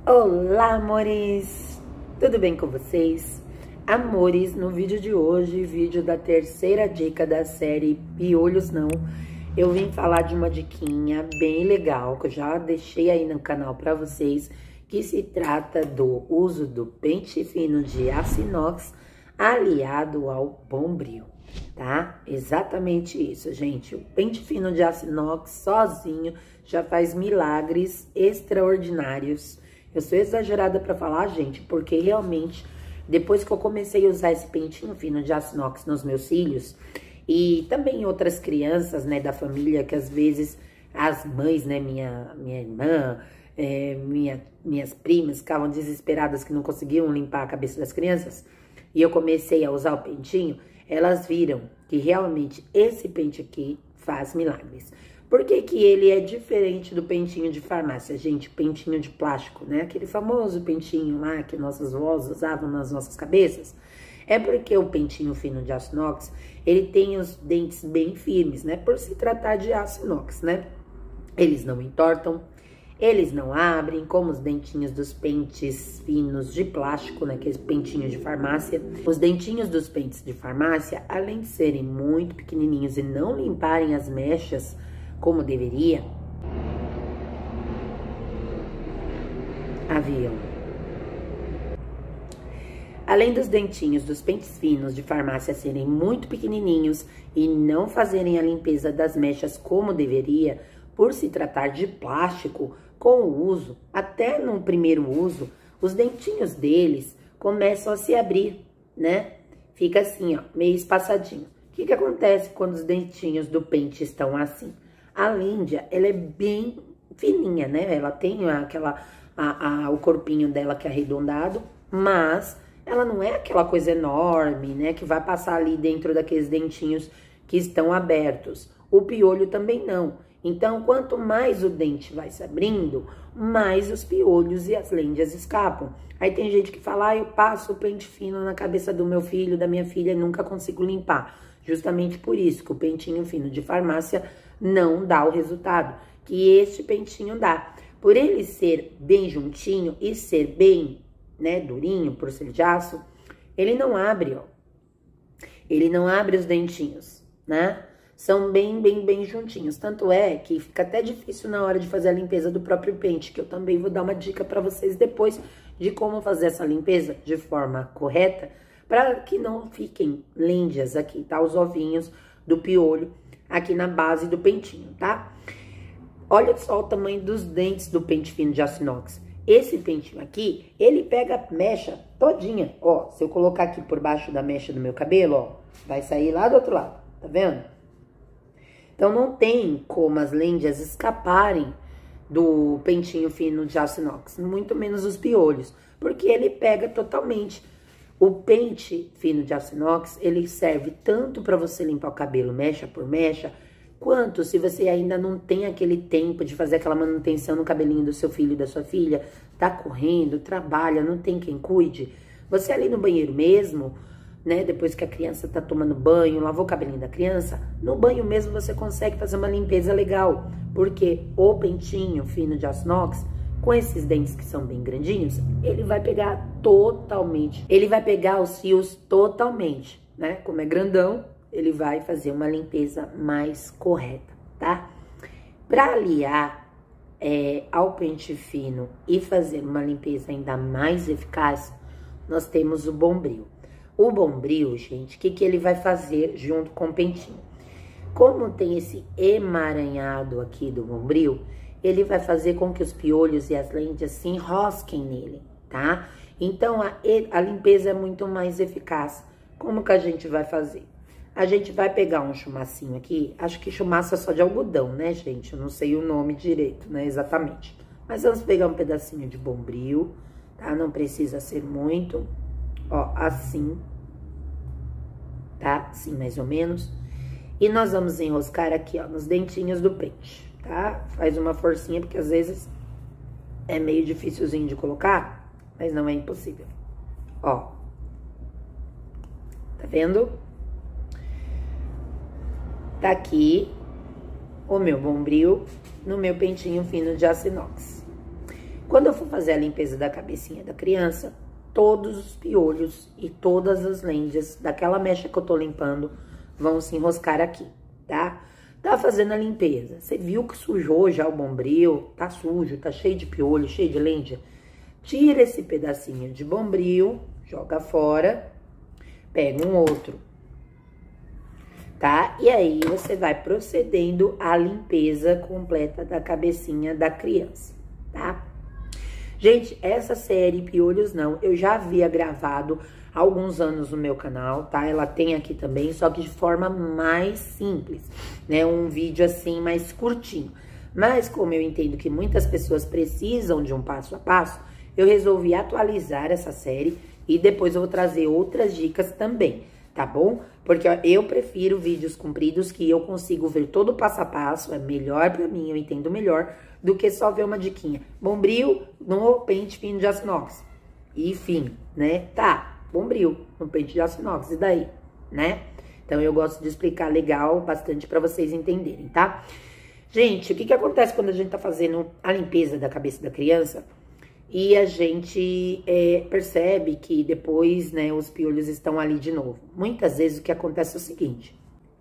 Olá, amores! Tudo bem com vocês? Amores, no vídeo de hoje, vídeo da terceira dica da série Piolhos Não, eu vim falar de uma diquinha bem legal, que eu já deixei aí no canal pra vocês, que se trata do uso do pente fino de aço inox aliado ao bombril, tá? Exatamente isso, gente. O pente fino de aço inox sozinho já faz milagres extraordinários. Eu sou exagerada pra falar, gente, porque realmente, depois que eu comecei a usar esse pentinho fino de aço inox nos meus cílios, e também outras crianças, né, da família, que às vezes as mães, né, minha irmã, minhas primas ficavam desesperadas que não conseguiam limpar a cabeça das crianças, e eu comecei a usar o pentinho, elas viram que realmente esse pente aqui faz milagres. Por que que ele é diferente do pentinho de farmácia, gente? Pentinho de plástico, né? Aquele famoso pentinho lá que nossas vós usavam nas nossas cabeças. É porque o pentinho fino de aço inox, ele tem os dentes bem firmes, né? Por se tratar de aço inox, né? Eles não entortam, eles não abrem, como os dentinhos dos pentes finos de plástico, né? Aqueles pentinhos de farmácia. Os dentinhos dos pentes de farmácia, além de serem muito pequenininhos e não limparem as mechas como deveria, além dos dentinhos dos pentes finos de farmácia serem muito pequenininhos e não fazerem a limpeza das mechas como deveria, por se tratar de plástico, com o uso, até no primeiro uso, os dentinhos deles começam a se abrir, né? Fica assim, ó, meio espaçadinho. O que que acontece quando os dentinhos do pente estão assim? A Líndia, ela é bem fininha, né? Ela tem o corpinho dela que é arredondado, mas ela não é aquela coisa enorme, né? Que vai passar ali dentro daqueles dentinhos que estão abertos. O piolho também não. Então, quanto mais o dente vai se abrindo, mais os piolhos e as lêndias escapam. Aí tem gente que fala, ah, eu passo o pente fino na cabeça do meu filho, da minha filha, e nunca consigo limpar. Justamente por isso que o pentinho fino de farmácia não dá o resultado que este pentinho dá. Por ele ser bem juntinho e ser bem, né, durinho, por ser de aço, ele não abre, ó. Ele não abre os dentinhos, né? São bem juntinhos. Tanto é que fica até difícil na hora de fazer a limpeza do próprio pente, que eu também vou dar uma dica pra vocês depois de como fazer essa limpeza de forma correta, para que não fiquem lêndias aqui, tá? Os ovinhos do piolho aqui na base do pentinho, tá? Olha só o tamanho dos dentes do pente fino de aço inox. Esse pentinho aqui, ele pega a mecha todinha, ó. Se eu colocar aqui por baixo da mecha do meu cabelo, ó, vai sair lá do outro lado, tá vendo? Então, não tem como as lêndias escaparem do pentinho fino de aço inox, muito menos os piolhos, porque ele pega totalmente. O pente fino de aço inox, ele serve tanto para você limpar o cabelo mecha por mecha, quanto se você ainda não tem aquele tempo de fazer aquela manutenção no cabelinho do seu filho e da sua filha, tá correndo, trabalha, não tem quem cuide. Você ali no banheiro mesmo, né, depois que a criança tá tomando banho, lavou o cabelinho da criança, no banho mesmo você consegue fazer uma limpeza legal, porque o pentinho fino de aço inox, com esses dentes que são bem grandinhos, ele vai pegar totalmente, ele vai pegar os fios totalmente, né? Como é grandão, ele vai fazer uma limpeza mais correta, tá? Para aliar ao pente fino e fazer uma limpeza ainda mais eficaz, nós temos o bombril. O bombril, gente, o que que ele vai fazer junto com o pentinho? Como tem esse emaranhado aqui do bombril, ele vai fazer com que os piolhos e as lêndias se enrosquem nele, tá? Então, a limpeza é muito mais eficaz. Como que a gente vai fazer? A gente vai pegar um chumacinho aqui, acho que chumaço é só de algodão, né, gente? Eu não sei o nome direito, né, exatamente. Mas vamos pegar um pedacinho de bombril, tá? Não precisa ser muito, ó, assim, tá? Assim, mais ou menos. E nós vamos enroscar aqui, ó, nos dentinhos do pente, tá? Faz uma forcinha, porque às vezes é meio dificilzinho de colocar, mas não é impossível. Ó. Tá vendo? Tá aqui o meu bombril no meu pentinho fino de aço inox. Quando eu for fazer a limpeza da cabecinha da criança, todos os piolhos e todas as lêndias daquela mecha que eu tô limpando vão se enroscar aqui, tá? Tá fazendo a limpeza, você viu que sujou já o bombril, tá sujo, tá cheio de piolho, cheio de lêndia? Tira esse pedacinho de bombril, joga fora, pega um outro, tá? E aí você vai procedendo a limpeza completa da cabecinha da criança, tá? Gente, essa série Piolhos Não, eu já havia gravado há alguns anos no meu canal, tá? Ela tem aqui também, só que de forma mais simples, né? Um vídeo assim mais curtinho. Mas como eu entendo que muitas pessoas precisam de um passo a passo, eu resolvi atualizar essa série e depois eu vou trazer outras dicas também, tá bom? Porque ó, eu prefiro vídeos compridos que eu consigo ver todo o passo a passo, é melhor pra mim, eu entendo melhor, do que só ver uma diquinha. Bombril no pente fino de aço inox. E fim, né? Tá, bombril no pente de aço inox, e daí, né? Então eu gosto de explicar legal, bastante pra vocês entenderem, tá? Gente, o que acontece quando a gente tá fazendo a limpeza da cabeça da criança e a gente percebe que depois, né, os piolhos estão ali de novo? Muitas vezes o que acontece é o seguinte: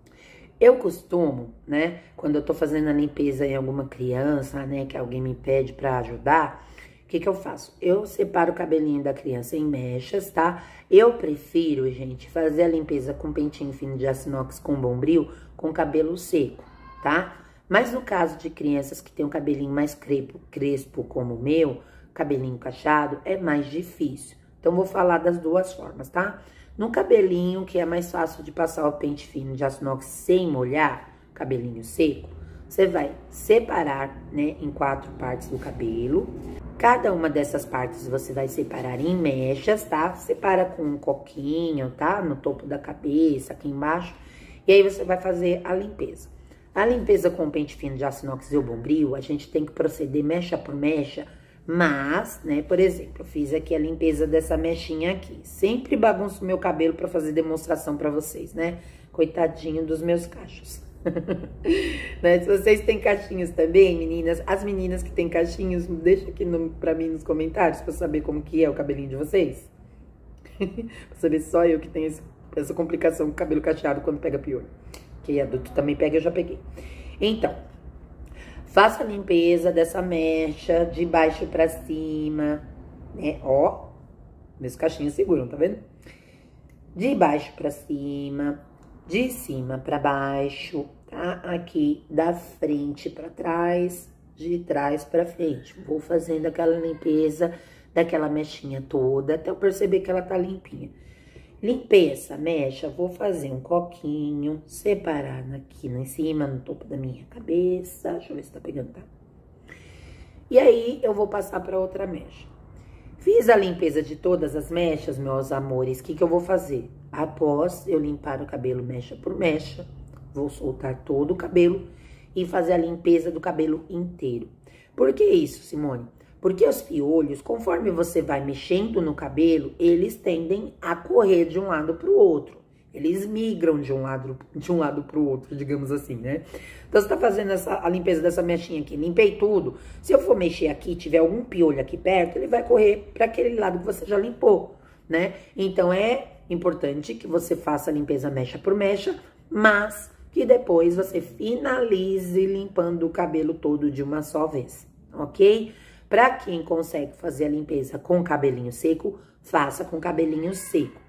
eu costumo, né, quando eu tô fazendo a limpeza em alguma criança, né, que alguém me pede pra ajudar, o que eu faço? Eu separo o cabelinho da criança em mechas, tá? Eu prefiro, gente, fazer a limpeza com pentinho fino de aço inox com bombril, com cabelo seco, tá? Mas no caso de crianças que têm um cabelinho mais crespo como o meu, cabelinho cacheado, é mais difícil. Então, vou falar das duas formas, tá? No cabelinho, que é mais fácil de passar o pente fino de aço inox sem molhar, cabelinho seco, você vai separar, né, em 4 partes do cabelo. Cada uma dessas partes você vai separar em mechas, tá? Separa com um coquinho, tá? No topo da cabeça, aqui embaixo. E aí você vai fazer a limpeza. A limpeza com o pente fino de aço inox e o bombril, a gente tem que proceder mecha por mecha, mas, né, por exemplo, eu fiz aqui a limpeza dessa mechinha aqui. Sempre bagunço meu cabelo pra fazer demonstração pra vocês, né? Coitadinho dos meus cachos. Né? Se vocês têm cachinhos também, meninas, as meninas que têm cachinhos, deixa aqui pra mim nos comentários pra eu saber como que é o cabelinho de vocês. Pra saber só eu que tenho essa complicação com o cabelo cacheado quando pega piolho. Que adulto também pega, eu já peguei. Então, faça a limpeza dessa mecha de baixo pra cima, né? Ó, meus cachinhos seguram, tá vendo? De baixo pra cima, de cima pra baixo, tá? Aqui da frente pra trás, de trás pra frente. Vou fazendo aquela limpeza daquela mechinha toda até eu perceber que ela tá limpinha. Limpei essa mecha, vou fazer um coquinho, separar aqui em cima, no topo da minha cabeça. Deixa eu ver se tá pegando, tá? E aí, eu vou passar pra outra mecha. Fiz a limpeza de todas as mechas, meus amores, o que eu vou fazer? Após eu limpar o cabelo mecha por mecha, vou soltar todo o cabelo e fazer a limpeza do cabelo inteiro. Por que isso, Simone? Porque os piolhos, conforme você vai mexendo no cabelo, eles tendem a correr de um lado para o outro. Eles migram de um lado para o outro, digamos assim, né? Então, você tá fazendo a limpeza dessa mechinha aqui, limpei tudo. Se eu for mexer aqui, tiver algum piolho aqui perto, ele vai correr para aquele lado que você já limpou, né? Então, é importante que você faça a limpeza mecha por mecha, mas que depois você finalize limpando o cabelo todo de uma só vez, ok? Pra quem consegue fazer a limpeza com cabelinho seco, faça com cabelinho seco.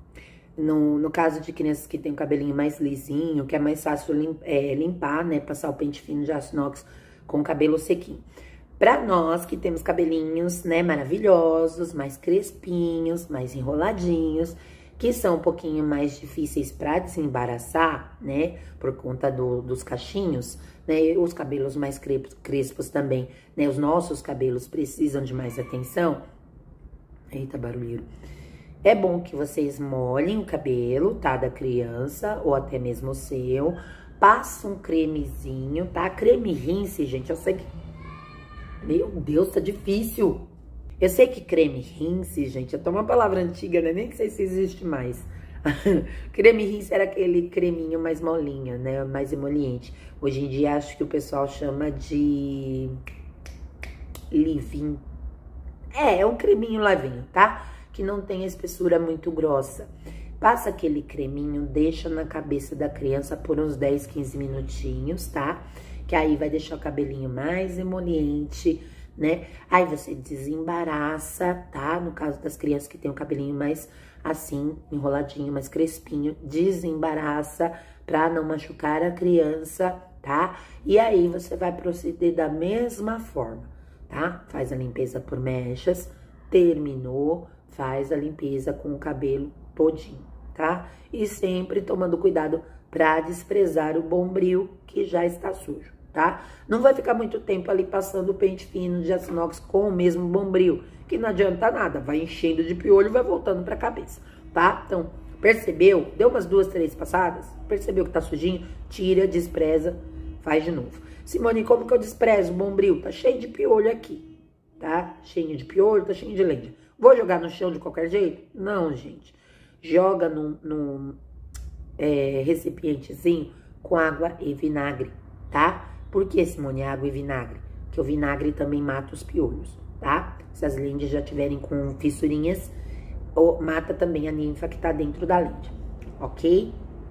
No caso de crianças que tem o cabelinho mais lisinho, que é mais fácil limpar, né? Passar o pente fino de aço inox com o cabelo sequinho. Pra nós que temos cabelinhos, né, maravilhosos, mais crespinhos, mais enroladinhos, que são um pouquinho mais difíceis pra desembaraçar, né, por conta dos cachinhos, né, os cabelos mais crespos também, né, os nossos cabelos precisam de mais atenção. Eita, barulheiro. É bom que vocês molhem o cabelo, tá, da criança, ou até mesmo o seu, passa um cremezinho, tá, creme rinse, gente, eu sei que, meu Deus, tá difícil. Eu sei que creme rinse, gente, é uma palavra antiga, né? Nem sei se existe mais. Creme rinse era aquele creminho mais molinho, né? Mais emoliente. Hoje em dia, acho que o pessoal chama de leave-in. É um creminho levinho, tá? Que não tem espessura muito grossa. Passa aquele creminho, deixa na cabeça da criança por uns 10, 15 minutinhos, tá? Que aí vai deixar o cabelinho mais emoliente, né? Aí você desembaraça, tá? No caso das crianças que tem o cabelinho mais assim, enroladinho, mais crespinho, desembaraça pra não machucar a criança, tá? E aí você vai proceder da mesma forma, tá? Faz a limpeza por mechas, terminou, faz a limpeza com o cabelo todinho, tá? E sempre tomando cuidado pra desprezar o bombril que já está sujo, tá? Não vai ficar muito tempo ali passando o pente fino de aço inox com o mesmo bombril, que não adianta nada, vai enchendo de piolho e vai voltando pra cabeça, tá? Então, percebeu? Deu umas 2, 3 passadas? Percebeu que tá sujinho? Tira, despreza, faz de novo. Simone, como que eu desprezo o bombril? Tá cheio de piolho aqui, tá? Cheio de piolho, tá cheio de lenda. Vou jogar no chão de qualquer jeito? Não, gente. Joga num recipientezinho com água e vinagre, tá? Por que, Simone, água e vinagre? Porque o vinagre também mata os piolhos, tá? Se as lentes já tiverem com fissurinhas, mata também a ninfa que tá dentro da lente, ok?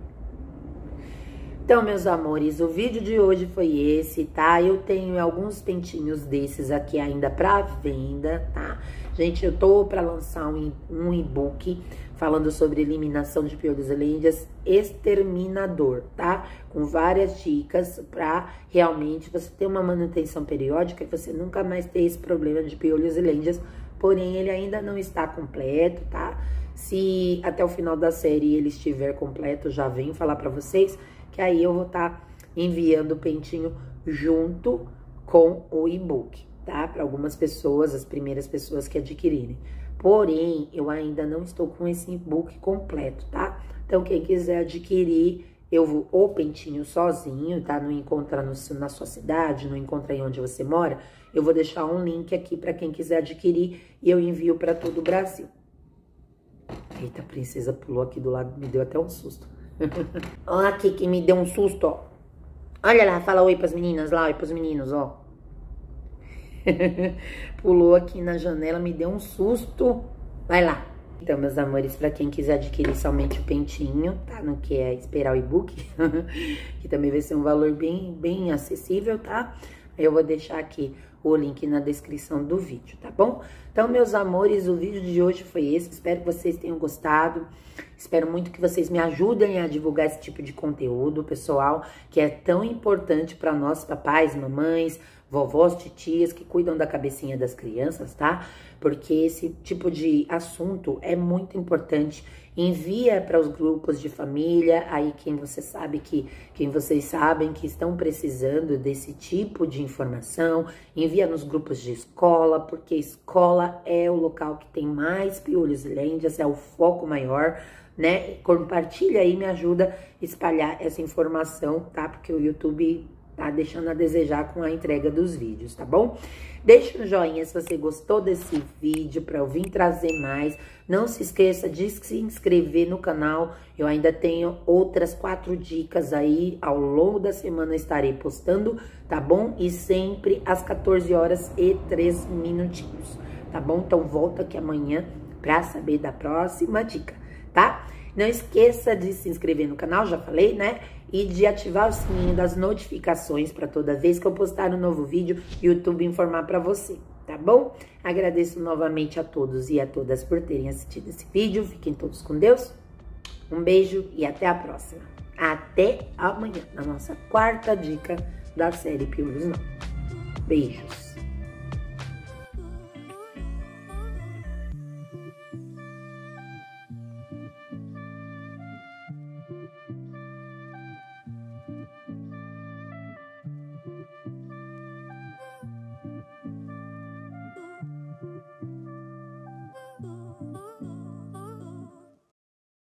Então, meus amores, o vídeo de hoje foi esse, tá? Eu tenho alguns pentinhos desses aqui ainda pra venda, tá? Gente, eu tô pra lançar um e-book falando sobre eliminação de piolhos e lendas exterminador, tá? Com várias dicas pra realmente você ter uma manutenção periódica e você nunca mais ter esse problema de piolhos e lendas. Porém, ele ainda não está completo, tá? Se até o final da série ele estiver completo, já venho falar pra vocês que aí eu vou estar enviando o pentinho junto com o e-book, tá? Para algumas pessoas, as primeiras pessoas que adquirirem. Porém, eu ainda não estou com esse e-book completo, tá? Então, quem quiser adquirir, o pentinho sozinho, tá? Não encontra na sua cidade, não encontra aí onde você mora, eu vou deixar um link aqui para quem quiser adquirir e eu envio para todo o Brasil. Eita, a princesa pulou aqui do lado, me deu até um susto. Olha aqui que me deu um susto, ó. Olha lá, fala oi pras meninas lá, oi pros meninos, ó. Pulou aqui na janela, me deu um susto. Vai lá. Então, meus amores, pra quem quiser adquirir somente o pentinho, tá? Não quer esperar o e-book, que também vai ser um valor bem acessível, tá? Eu vou deixar aqui o link na descrição do vídeo, tá bom? Então, meus amores, o vídeo de hoje foi esse. Espero que vocês tenham gostado. Espero muito que vocês me ajudem a divulgar esse tipo de conteúdo, pessoal, que é tão importante para nós, papais, mamães, vovós, titias, que cuidam da cabecinha das crianças, tá? Porque esse tipo de assunto é muito importante. Envia para os grupos de família, aí quem vocês sabem que estão precisando desse tipo de informação, envia nos grupos de escola, porque escola é o local que tem mais piolhos e lendas, é o foco maior, né? Compartilha aí, me ajuda a espalhar essa informação, tá? Porque o YouTube tá deixando a desejar com a entrega dos vídeos, tá bom? Deixa um joinha se você gostou desse vídeo para eu vir trazer mais. Não se esqueça de se inscrever no canal. Eu ainda tenho outras 4 dicas aí. Ao longo da semana estarei postando, tá bom? E sempre às 14h03, tá bom? Então volta aqui amanhã para saber da próxima dica, tá? Não esqueça de se inscrever no canal, já falei, né? E de ativar o sininho das notificações para toda vez que eu postar um novo vídeo, o YouTube informar para você, tá bom? Agradeço novamente a todos e a todas por terem assistido esse vídeo. Fiquem todos com Deus. Um beijo e até a próxima. Até amanhã, na nossa 4ª dica da série Piolhos Não. Beijos.